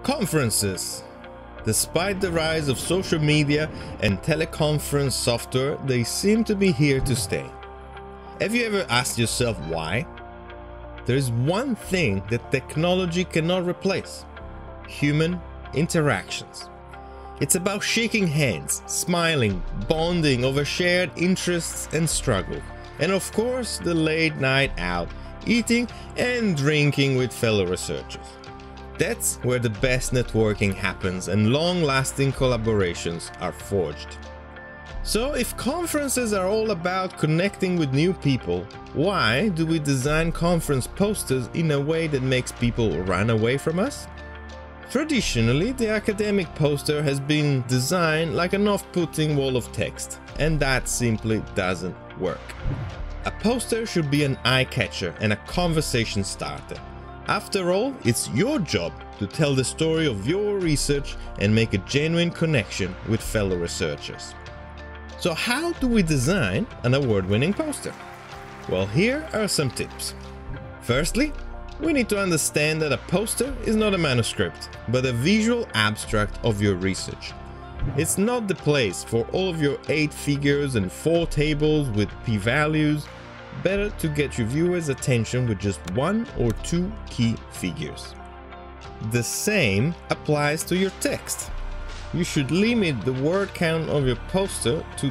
Conferences. Despite the rise of social media and teleconference software, they seem to be here to stay. Have you ever asked yourself why? There is one thing that technology cannot replace: human interactions. It's about shaking hands, smiling, bonding over shared interests and struggle, and of course the late night out, eating and drinking with fellow researchers. That's where the best networking happens and long-lasting collaborations are forged. So if conferences are all about connecting with new people, why do we design conference posters in a way that makes people run away from us? Traditionally, the academic poster has been designed like an off-putting wall of text, and that simply doesn't work. A poster should be an eye-catcher and a conversation starter. After all, it's your job to tell the story of your research and make a genuine connection with fellow researchers. So how do we design an award-winning poster? Well, here are some tips. Firstly, we need to understand that a poster is not a manuscript, but a visual abstract of your research. It's not the place for all of your 8 figures and 4 tables with p-values. Better to get your viewers' attention with just 1 or 2 key figures. The same applies to your text. You should limit the word count of your poster to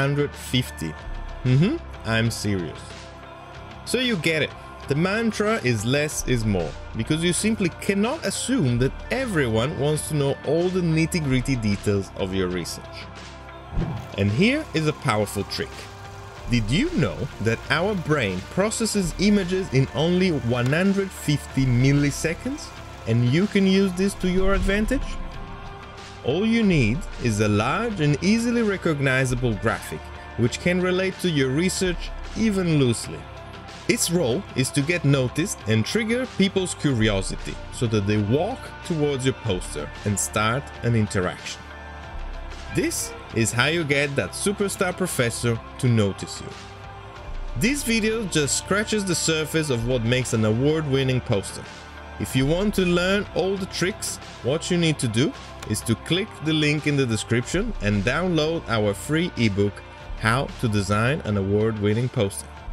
250. I'm serious. So you get it. The mantra is less is more, because you simply cannot assume that everyone wants to know all the nitty-gritty details of your research. And here is a powerful trick. Did you know that our brain processes images in only 150 milliseconds? And you can use this to your advantage? All you need is a large and easily recognizable graphic, which can relate to your research even loosely. Its role is to get noticed and trigger people's curiosity so that they walk towards your poster and start an interaction. This is how you get that superstar professor to notice you. This video just scratches the surface of what makes an award-winning poster. If you want to learn all the tricks, what you need to do is to click the link in the description and download our free ebook, How to Design an Award-Winning Poster.